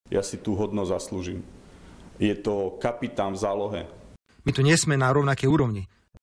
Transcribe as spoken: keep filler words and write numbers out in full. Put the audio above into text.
Ja si tú hodnosť zaslúžim. Je to kapitán v zálohe. My tu nie sme na rovnakej úrovni.